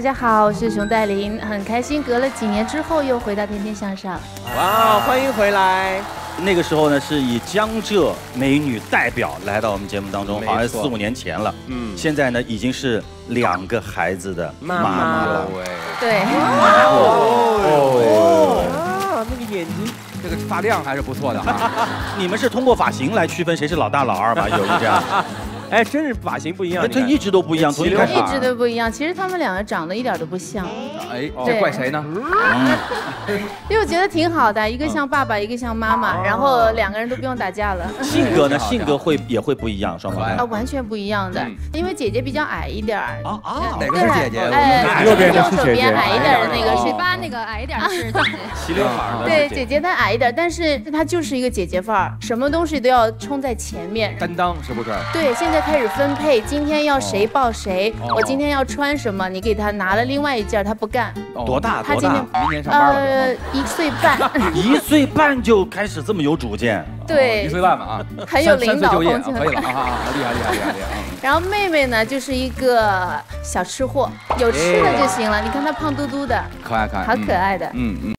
大家好，我是熊黛林，很开心隔了几年之后又回到《天天向上》。 哇，欢迎回来！ 那个时候呢，是以江浙美女代表来到我们节目当中，好像4、5年前了。现在呢，已经是2个孩子的妈妈了。 对。 那个眼睛，这个发量还是不错的哈。 你们是通过发型来区分谁是老大老二吧？有这样。 哎，真是发型不一样， 这一直都不一样，从一开始一直都不一样。其实他们2个长得一点都不像。 哎，这怪谁呢？ 因为我觉得挺好的，一个像爸爸，一个像妈妈，然后2个人都不用打架了。 性格呢？性格也会不一样，双胞胎啊，完全不一样的。因为姐姐比较矮一点儿。 哪个是姐姐？ 右手边矮一点的那个是 8那个矮一点是姐姐。 齐刘海的。 对，姐姐她矮一点，但是她就是一个姐姐范儿，什么东西都要冲在前面。 担当是不是？ 对，现在开始分配，今天要谁抱谁，我今天要穿什么，你给她拿了另外一件，她不干。 多大？ 她今天明年上班了。 1岁半。 1岁半就开始这么有主见？ 对， 1岁半嘛啊， 很有领导风气，可以了啊，厉害。 然后妹妹呢，就是一个小吃货，有吃的就行了。你看她胖嘟嘟的， 可爱， 好可爱的。